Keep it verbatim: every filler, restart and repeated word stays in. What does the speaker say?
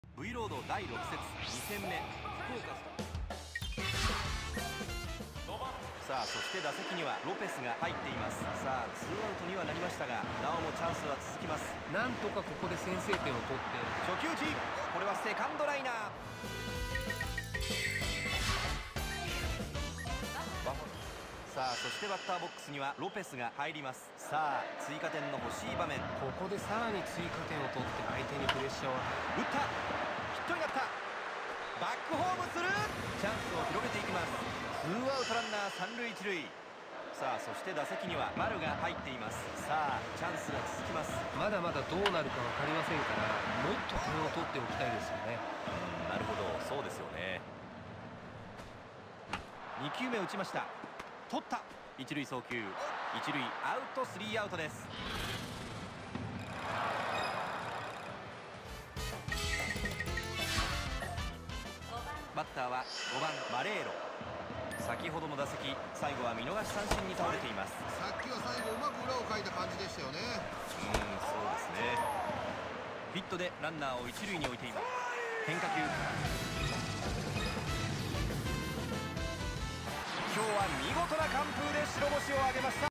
V ロードだいろく節に戦目、福岡スタさあ、そして打席にはロペスが入っています。さあ、ツーアウトにはなりましたが、なおもチャンスは続きます。 なんとかここで先制点を取って、 初球打ち、これはセカンドライナー。さあ、そしてバッターボックスにはロペスが入ります。さあ、追加点の欲しい場面。 ここでさらに追加点を取って相手にプレッシャーを与打った、ヒットになった。バックホームする。チャンスを広げていきます。ツーアウトランナー三塁一塁。さあ、そして打席には丸が入っています。さあ、チャンスが続きます。 まだまだどうなるか分かりませんから、もっと点を取っておきたいですよね。 うん、なるほど、そうですよね。に球目打ちました。取った。一塁送球、一塁アウト、スリーアウトです。バッターはごばんマレーロ。先ほどの打席、最後は見逃し三振に倒れています。 さっきは最後うまく裏をかいた感じでしたよね。 うん、そうですね。ヒットでランナーを一塁に置いています。変化球、今日は見事な完封で白星を挙げました。